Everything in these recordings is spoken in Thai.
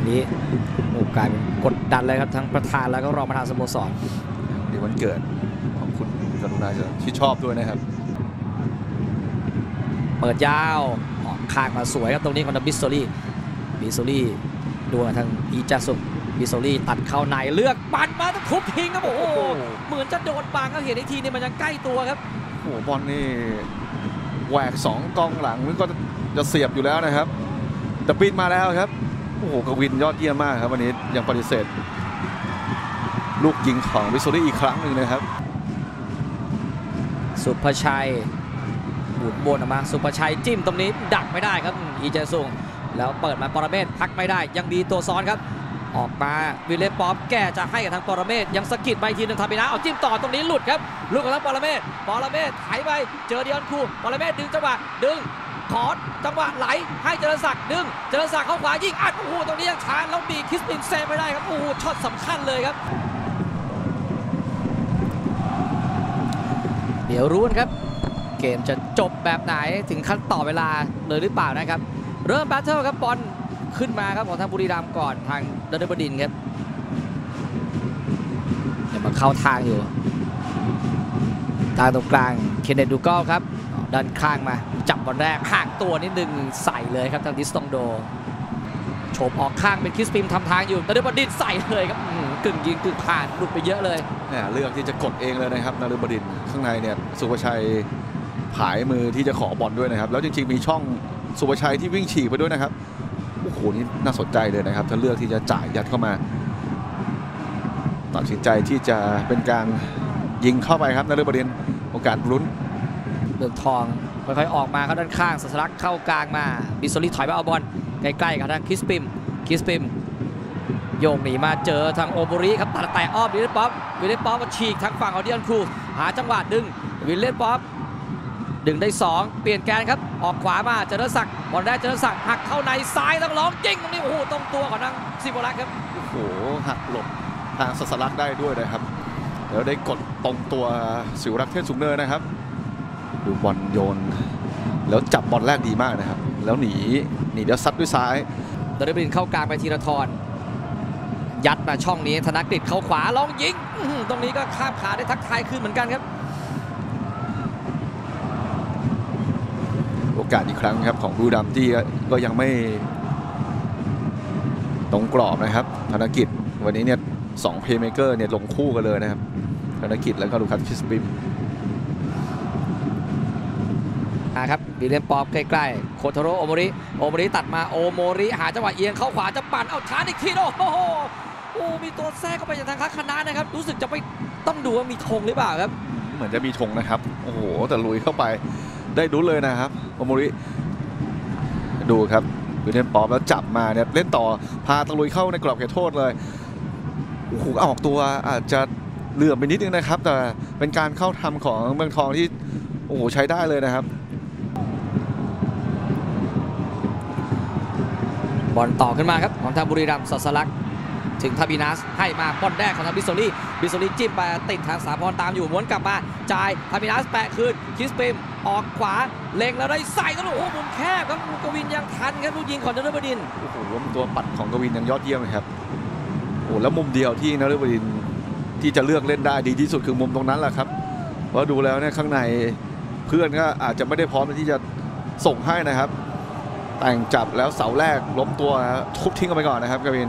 นี้โอกาสกดดันเลยครับทั้งประธานแล้วก็รองประธานสโมสรในวันเกิดของคุณกรุณาที่ชอบด้วยนะครับเปิดยาวออกข้างมาสวยครับตรงนี้ของบิสโซลี่ดูทางอีจาสุบิสโซลี่ตัดเข้าในเลือกปั่นมาต้องทุบทิ้งครับโอ้โหเหมือนจะโดนบังครับเห็นอีกทีนี่มันยังใกล้ตัวครับโอ้โหบอลนี่แหวก2กองหลังมันก็จะเสียบอยู่แล้วนะครับแต่ปีนมาแล้วครับโอ้โหกวินยอดเยี่ยมมากครับวันนี้ยังปฏิเสธลูกยิงของวิสโซลี่อีกครั้งหนึ่งนะครับสุภชัยบุดบนออกมาสุภชัยจิ้มตรงนี้ดักไม่ได้ครับอีเจซุงแล้วเปิดมาปรเมศพักไม่ได้ยังดีตัวซ้อนครับออกมาวิลเลป๊อปแก้จะให้กับทางปรเมศยังสะกิดไปทีนึงทำไปนะเอาจิ้มต่อตรงนี้หลุดครับหลุดกับทางปรเมศไถไปเจอเดียนคูปรเมศดึงจังหวะดึงขอจังหวะไหลให้เจริญศักดิ์ดึงเจริญศักดิ์เข้าขวายิงอัดโอ้โหตรงนี้ยังช้าแล้วมีคริสปินเซฟไม่ได้ครับโอ้โหช็อตสำคัญเลยครับเดี๋ยวรู้นะครับเกมจะจบแบบไหนถึงขั้นต่อเวลาเลยหรือเปล่านะครับเริ่มแบทเทิลครับบอลขึ้นมาครับของทางบุรีรัมย์ก่อนทางนฤบดินทร์ครับยังมาเข้าทางอยู่ทางตรงกลางเคนเนตดูกอลครับดันข้างมาจับบอลแรกห่างตัวนิดนึงใส่เลยครับทางดิสตองโดโฉบออกข้างเป็นคริสปิมทำทางอยู่นฤบดินทร์ใส่เลยครับกึ่งยิงกึ่งผ่านหลุดไปเยอะเลยเลือกที่จะกดเองเลยนะครับนฤบดินทร์ข้างในเนี่ยสุภชัยผายมือที่จะขอบอลด้วยนะครับแล้วจริงๆมีช่องสุภชัยที่วิ่งฉีกไปด้วยนะครับโอ้โหนี่น่าสนใจเลยนะครับถ้าเลือกที่จะจ่ายยัดเข้ามาตัดสินใจที่จะเป็นการยิงเข้าไปครับนฤบดินทร์โอกาสลุ้นเมืองทองค่อยๆออกมาครับด้านข้างสัสลักเข้ากลางมาบิสโซลี่ถอยไปเอาบอลใกล้ๆกับทางคริสปิมโยงหนีมาเจอทางโอโมริครับตัดแต่อ้อมวิลเลนป๊อปมาฉีกทางฝั่งของเดียนครูหาจังหวะดึงวิลเลนป๊อปดึงได้2เปลี่ยนแกนครับออกขวามาเจริญศักดิ์บอลได้เจริญศักดิ์หักเข้าในซ้ายต้องล้อมยิงตรงนี้โอ้โหตรงตัวของทางสิบวรักษ์ครับโอ้โหหักหลบทางสัสลักได้ด้วยนะครับแล้วได้กดตรงตัวสิวรักษ์เทพสูงเนินนะครับดูบอลโยนแล้วจับบอลแรกดีมากนะครับแล้วหนีเดี๋ยวซัดด้วยซ้ายนฤบดินทร์เข้ากลางไปธีรทรยัดมาช่องนี้ธนกฤษเข้าขวาลองยิงตรงนี้ก็ข้ามขาได้ทักทายคืนเหมือนกันครับโอกาสอีกครั้งครับของบุรีรัมย์ที่ก็ยังไม่ตรงกรอบนะครับธนกิจวันนี้เนี่ย2เพลย์เมเกอร์เนี่ยลงคู่กันเลยนะครับธนกิจแล้วก็ลูคัสคริสปิมครับวิลเลียนป๊อปใกล้ๆโคโทโร่โอโมริตัดมาโอโมริหาจังหวะเอียงเข้าขวาจะปั่นเอาชาร์จอีกทีโอ้โหมีตัวแทรกเข้าไปจากทางคณะนะครับรู้สึกจะไปต้องดูว่ามีธงหรือเปล่าครับเหมือนจะมีธงนะครับโอ้โหแต่ลุยเข้าไปได้ดูเลยนะครับโอโมริดูครับวิลเลียนป๊อปแล้วจับมาเนี่ยเล่นต่อพาตะลุยเข้าในกรอบเขตโทษเลยโอ้โหออกตัวอาจจะเหลื่อมไปนิดนึงนะครับแต่เป็นการเข้าทำของเมืองทองที่โอ้โหใช้ได้เลยนะครับบอลต่อขึ้นมาครับของทางบุรีรัมย์สัสลักถึงทาบินัสให้มาบอลแรกของทางบิสโซลี่จิ้มไปติดทางสาพรตามอยู่ม้วนกลับมาจ่ายทาบินัสแปะคืนคริสปิมออกขวาเล็งแล้วได้ใส่แล้วโอ้โหมุมแคบครับกวินยังทันครับลูกยิงของนฤบดินทร์โอ้โหล้มตัวปัดของกวินยังยอดเยี่ยมเลยครับโอ้แล้วมุมเดียวที่นฤบดินทร์ที่จะเลือกเล่นได้ดีที่สุดคือมุมตรงนั้นแหละครับเพราะดูแล้วเนี่ยข้างในเพื่อนก็อาจจะไม่ได้พร้อมที่จะส่งให้นะครับแต่งจับแล้วเสาแรกล้มตัวทุบทิ้งกันไปก่อนนะครับกวิน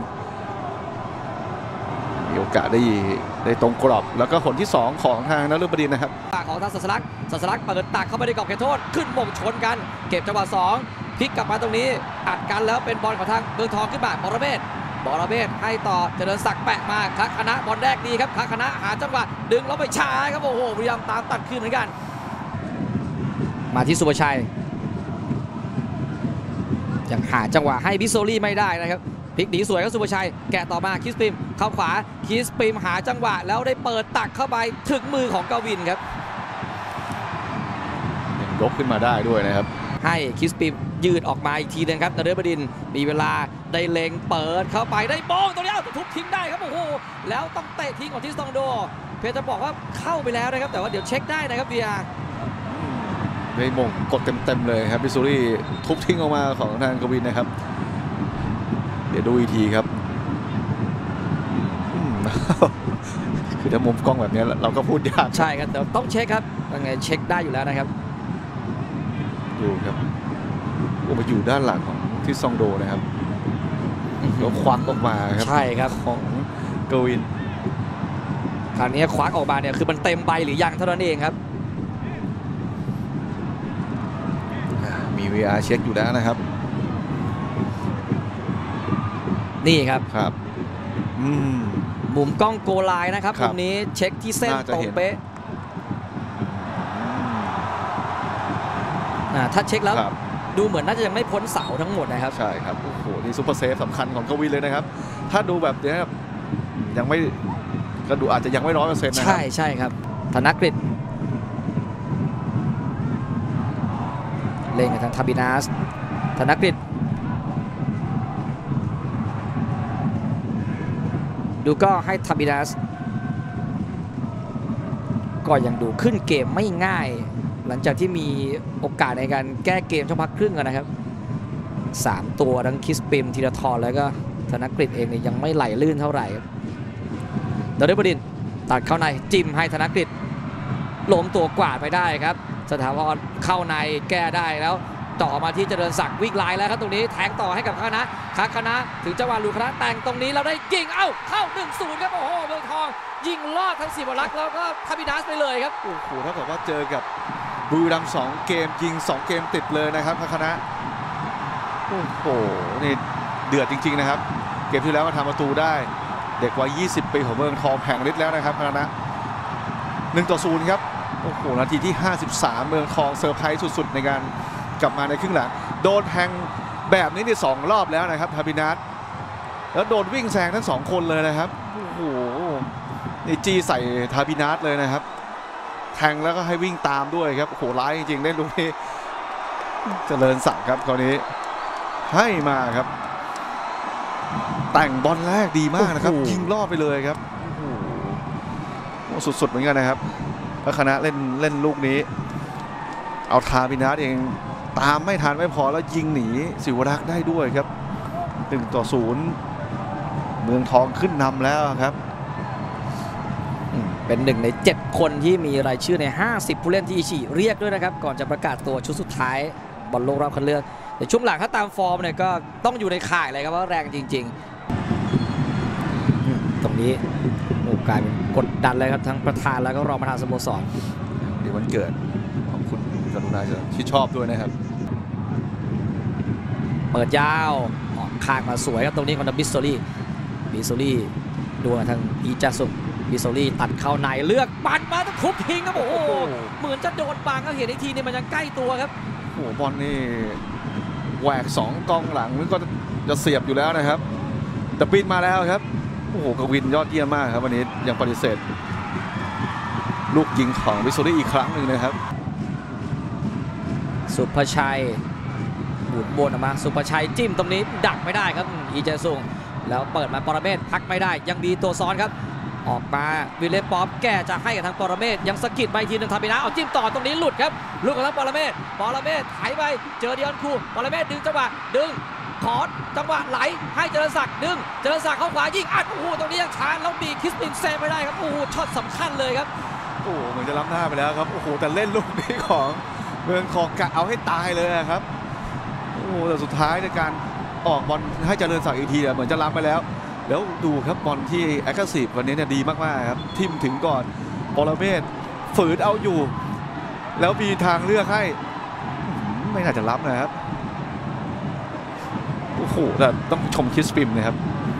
มีโอกาสได้ตรงกรอบแล้วก็ผลที่2ของทางนฤบดินทร์นะครับของทางสัสลักเปิดตักเข้าไปในกรอบเขตโทษขึ้นมงชนกันเก็บจังหวะ2พลิกกลับมาตรงนี้อัดกันแล้วเป็นบอลของทางเมืองทองขึ้นมาบรเมศให้ต่อเจริญศักดิ์แปะมาคณะบอลแรกดีครับคณะหาจังหวะดึงแล้วไปช้าครับโอ้โหพยายามตามตัดคืนเหมือนกันมาที่สุภชัยยังหาจังหวะให้บิสโซลี่ไม่ได้นะครับพลิกหนีสวยครับสุภชัยแกะต่อมาคริสปิมเข้าขวาคริสปิมหาจังหวะแล้วได้เปิดตักเข้าไปถึงมือของกวินครับยกขึ้นมาได้ด้วยนะครับให้คริสปิมยืดออกมาอีกทีนึงครับนฤบดินทร์มีเวลาได้เล็งเปิดเข้าไปได้โป้งตรงนี้ทุบทิ้งได้ครับโอ้โหแล้วต้องเตะทิ้งของทิสตองโดเพชรจะบอกว่าเข้าไปแล้วนะครับแต่ว่าเดี๋ยวเช็คได้นะครับVR ได้มงกดเต็มเลยครับบิสโซลี่ทุบทิ้งออกมาของทางกวินนะครับเดี๋ยวดูอีกทีครับคือถ้ามุมกล้องแบบนี้เราก็พูดยากใช่ครับแต่ต้องเช็คครับยังไงเช็คได้อยู่แล้วนะครับดูครับโอ้มาอยู่ด้านหลังของทิซองโดนะครับแล้วควักออกมาครับใช่ครับของกวินคราวนี้ควักออกมาเนี่ยคือมันเต็มใบหรือยังเท่านั้นเองครับมี VR เช็คอยู่แล้วนะครับนี่ครับมุมกล้องโกไลน์นะครับมุมนี้เช็คที่เส้นตรงเป๊ะถ้าเช็คแล้วดูเหมือนน่าจะยังไม่พ้นเสาทั้งหมดนะครับใช่ครับโอ้โหนี่ซุปเปอร์เซฟสำคัญของกวินเลยนะครับถ้าดูแบบนี้ยังไม่ก็ดูอาจจะยังไม่100%นะครับใช่ครับธนกฤษเล่นกับทางทาบินาสธนกฤษดูก็ให้ทาบินาสก็ยังดูขึ้นเกมไม่ง่ายหลังจากที่มีโอกาสในการแก้เกมช่วงพักครึ่งนะครับ3ตัวทั้งคิสปิมธีรทรแล้วก็ธนกฤษเองเนี่ยยังไม่ไหลลื่นเท่าไหร่นฤบดินตัดเข้าในจิ้มให้ธนกฤษล้มตัวกวาดไปได้ครับสถาพรเข้าในแก้ได้แล้วต่อมาที่เจริญศักดิ์วิ่งไล่แล้วครับตรงนี้แทงต่อให้กับคณะถึงจังหวะลูคณะแต่งตรงนี้เราได้ยิงเข้า 1-0 ครับโอ้โหเมืองทองยิงลอดทั้งศิวรักษ์แล้วก็ทาบินาสไปเลยครับโอ้โหถ้าบอกว่าเจอกับบุรีรัมย์2 เกมยิง2 เกมติดเลยนะครับคณะโอ้โหนี่เดือดจริงๆนะครับเกมที่แล้วก็ทำประตูได้เด็กวัย20 ปีของเมืองทองแผงฤทธิ์แล้วนะครับคณะ1-0 ครับโอ้โหนาทีที่53เมืองทองเซอร์ไพรส์สุดๆในการกลับมาในครึ่งหลังโดนแทงแบบนี้นี่2 รอบแล้วนะครับทาบินาสแล้วโดนวิ่งแซงทั้ง2 คนเลยนะครับโอ้โหนี่จี้ใส่ทาบินาสเลยนะครับแทงแล้วก็ให้วิ่งตามด้วยครับโอ้โหร้ายจริงๆเล่นลูกนี้เจริญศักดิ์ครับคราวนี้ให้มาครับแต่งบอลแรกดีมากนะครับยิงรอบไปเลยครับโอ้โหสุดๆเหมือนกันนะครับแล้วคณะเล่นลูกนี้เอาทาบินาสเองตามไม่ทันไม่พอแล้วยิงหนีศิวรักษ์ได้ด้วยครับ1-0เมืองทองขึ้นนำแล้วครับเป็น1 ใน 7 คนที่มีรายชื่อใน50ผู้เล่นที่อิชิเรียกด้วยนะครับก่อนจะประกาศตัวชุดสุดท้ายบอลโลกรอบคัดเลือกแต่ช่วงหลังถ้าตามฟอร์มเนี่ยก็ต้องอยู่ในข่ายเลยครับว่าแรงจริงๆตรงนี้กลายเป็นกดดันเลยครับทั้งประธานแล้วก็รองประธานสโมสรเดี๋ยววันเกิดของคุณกรุณาที่ชอบด้วยนะครับเปิดยาวออกข้างมาสวยครับตรงนี้ของบิสโซลี่ดูทางอีจาสุบิโซลี่ตัดเข้าในเลือกปั่นมาต้องทุบทิ้งครับโอ้โหเหมือนจะโดนบังก็เห็นอีกทีนี่มันยังใกล้ตัวครับโอ้บอลนี่แหวก2 กองหลังมันก็จะเสียบอยู่แล้วนะครับแต่บินมาแล้วครับโอ้โหกวินยอดเยี่ยมมากครับวันนี้ยังปฏิเสธลูกยิงของบิโซลี่อีกครั้งหนึ่งนะครับสุภชัยบุดบนออกมาสุภชัยจิ้มตรงนี้ดักไม่ได้ครับอีเจซุงแล้วเปิดมาปรเมศพักไม่ได้ยังดีตัวซ้อนครับออกมาวิลเลป๊อปแก้จะให้กับทางปรเมศยังสกิดไปทีนึงทาบินาสเอาจิ้มต่อตรงนี้หลุดครับหลุดกับทางปรเมศไถไปเจอเดียนคูปรเมศดึงจังหวะดึงขอจังหวะไหลให้เจริญศักดิ์ดึงเจริญศักดิ์เข้าขวายิงอัดโอ้โหตรงนี้ยังชาร์จแล้วมีคิสปินเซฟไม่ได้ครับโอ้โหช็อตสำคัญเลยครับโอ้โหเหมือนจะล้ำหน้าไปแล้วครับโอ้โหแต่เล่นลูกนี้ของเมืองทองกะเอาให้ตายเลยครับโอ้แต่สุดท้ายในการออกบอลให้เจริญศักดิ์อีกทีเหมือนจะล้ำไปแล้วดูครับบอลที่แอคทีฟวันนี้เนี่ยดีมากๆครับทิมถึงก่อนปรเมศฝืนเอาอยู่แล้วมีทางเลือกให้ไม่น่าจะรับนะครับโอ้โหแต่ต้องชมคิสปิมนะครับ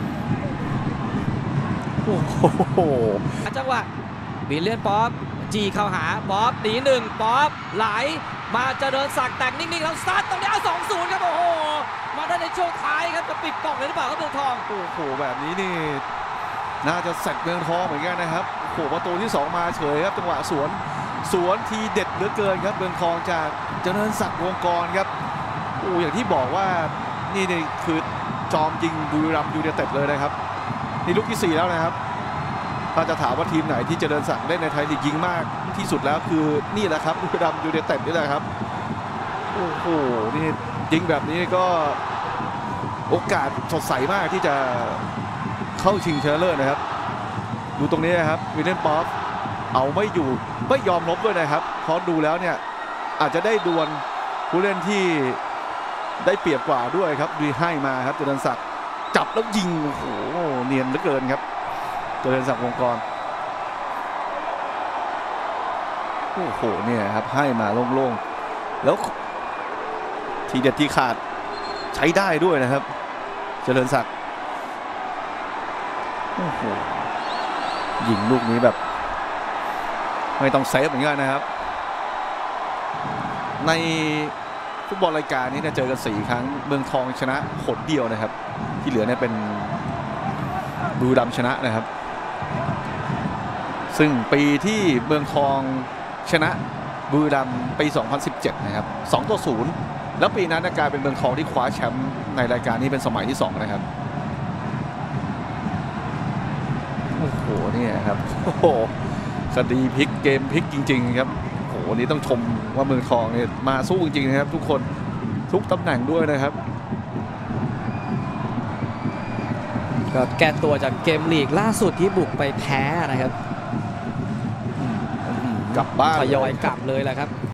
โอ้โหจังหวะวิลเลียนป๊อปจีเข้าหาป๊อปหนี1ป๊อปไหลมาเจริญศักดิ์แต่งนิ่งๆแล้วซัดตรงนี้เอา 2-0 ครับโอ้โหมาได้ในช่วงท้ายครับจะปิดกล่องเลยหรือเปล่าครับเมืองทองโอ้โหแบบนี้นี่น่าจะแซกเมืองทองเหมือนกันนะครับโอ้โหประตูที่2มาเฉยครับจังหวะสวนทีเด็ดเหลือเกินครับเมืองทองจากเจริญศักดิ์วงกรครับโอ้อย่างที่บอกว่านี่คือจอมยิงบุรีรัมย์ยูไนเต็ดเลยนะครับนี่ลูกที่4แล้วนะครับถ้าจะถามว่าทีมไหนที่เจริญศักดิ์เล่นในไทยลีกยิงมากที่สุดแล้วคือนี่แหละครับบุรีรัมย์ยูไนเต็ดนี่แหละครับโอ้โหนี่ยิงแบบนี้ก็โอกาสสดใสมากที่จะเข้าชิงชนะเลิศนะครับดูตรงนี้นะครับวิลเลียมป๊อปเอาไม่อยู่ไม่ยอมลบด้วยนะครับเพราะดูแล้วเนี่ยอาจจะได้ดวลผู้เล่นที่ได้เปรียบกว่าด้วยครับดีให้มาครับเจริญศักดิ์จับแล้วยิงโอ้โหเนียนเหลือเกินครับเจริญศักดิ์วงกรโอ้โหเนี่ยครับให้มาโล่งๆแล้วทีเด็ดที่ขาดใช้ได้ด้วยนะครับเจริญศักดิ์โอ้โหยิงลูกนี้แบบไม่ต้องเซฟเหมือนกันนะครับในฟุตบอลรายการนี้เนี่ยเจอกัน4 ครั้งเมืองทองชนะหนเดียวนะครับที่เหลือเนี่ยเป็นบุรีรัมย์ชนะนะครับซึ่งปีที่เมืองทองชนะบุรีรัมย์ปี 2017 นะครับ2-0แล้วปีนั้นกลายเป็นเมืองทองที่คว้าแชมป์ในรายการนี้เป็นสมัยที่2นะครับโอ้โหเนี่ยครับโอ้โหคดีพลิกเกมพลิกจริงๆครับโอ้โหนี้ต้องชมว่าเมืองทองเนี่ยมาสู้จริงๆนะครับทุกคนทุกตำแหน่งด้วยนะครับก็แก้ตัวจากเกมลีกล่าสุดที่บุกไปแพ้นะครับกลับบ้านทยอยกลับเลยแหละครับ